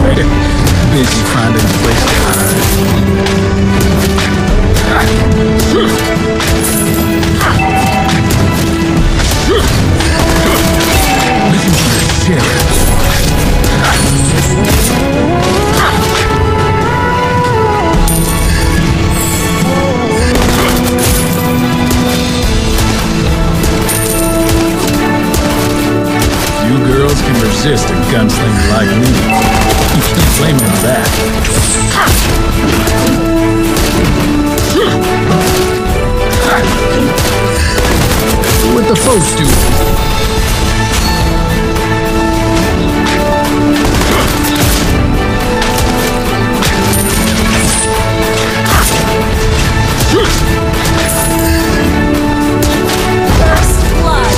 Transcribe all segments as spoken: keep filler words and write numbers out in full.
Busy finding a place to hide. Listen to your sheriff. You girls can resist a gunslinger like me. You can't blame me for that. What the folks do? First blood.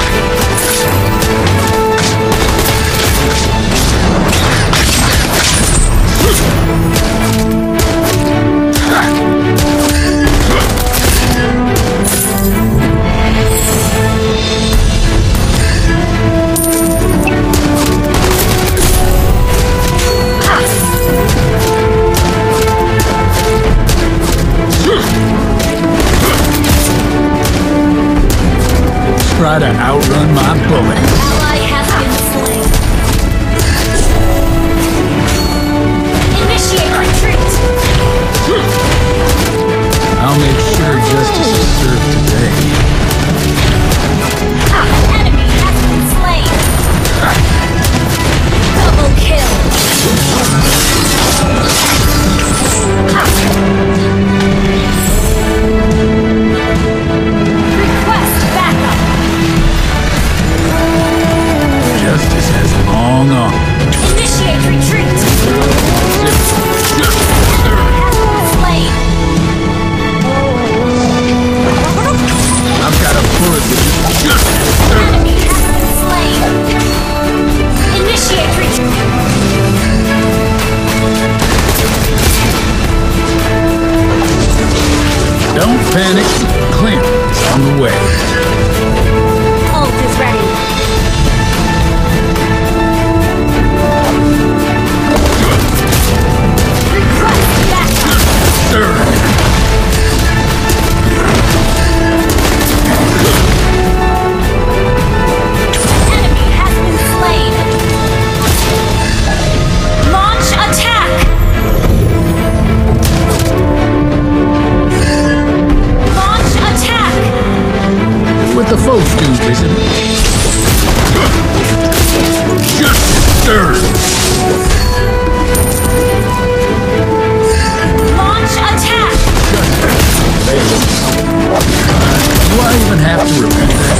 Try to outrun my bullet. Ally has been slain. Initiate retreat. I'll make sure justice is served today. Enemy has been slain. Double kill. Request backup. Justice has long arms. Initiate retreat. Slain. I've got a bullet with justice. Enemy has been slain. Initiate retreat. Don't panic. Clint is on the way. Ult is ready. Request backup. Third. Enemy has been slain. Launch attack. Launch attack. What the folks do, isn't it? Justice served. Launch attack. Do I even have to repeat that?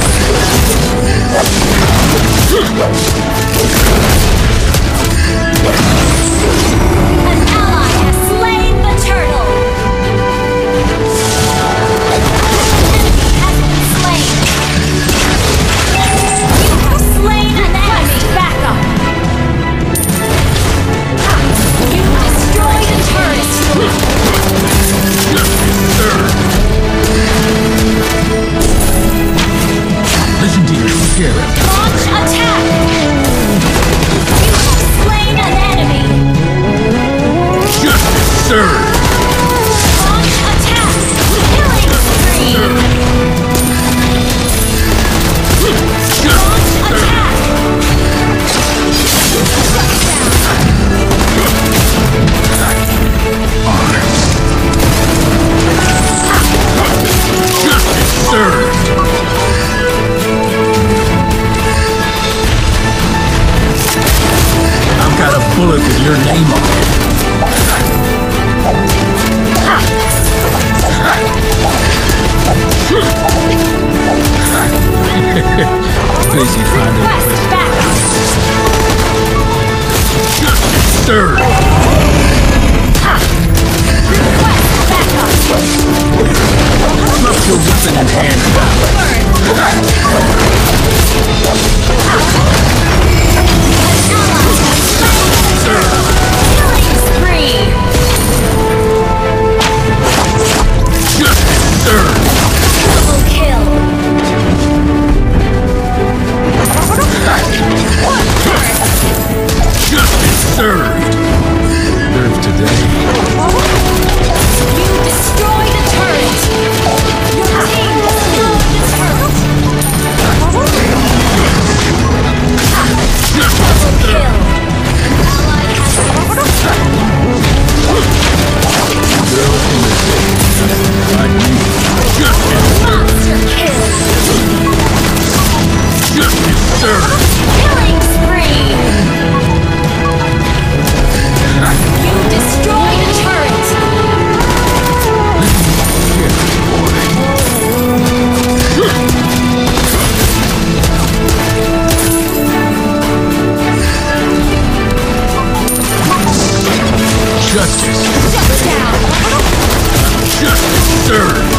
An ally has slain the turtle. Enemy has been slain. You have slain an enemy. Backup. You destroyed a turret. Listen to your sheriff. Launch attack. You have slain an enemy. Justice served. Launch attack. Killing spree. Launch attack. Justice served. I've got a bullet with your name on it. Busy finding a Request place. backup. Justice served. Request backup. Drop your weapon and hand it out. Killing spree. Justice served. Double kill. Justice served. Justice. Shut down. Justice served.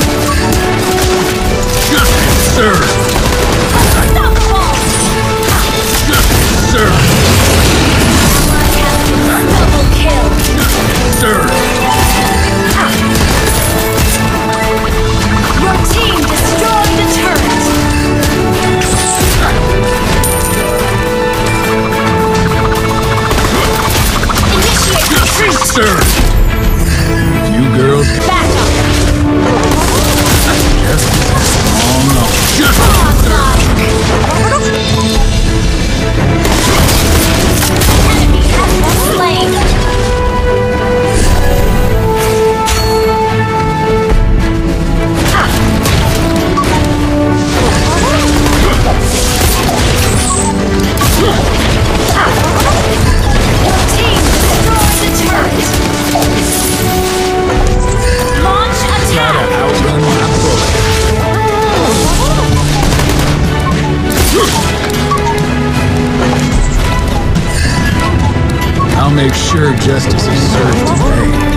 Justice served. Unstoppable. Justice served. Double kill. Justice served. Your team destroyed the turret. Initiate retreat. Served. You girls can Back up. justice is long on. Justice served. Enemy has been slain. Your team destroyed the turret. Launch Gotta attack. outrun my bullet. I'll make sure justice is served today.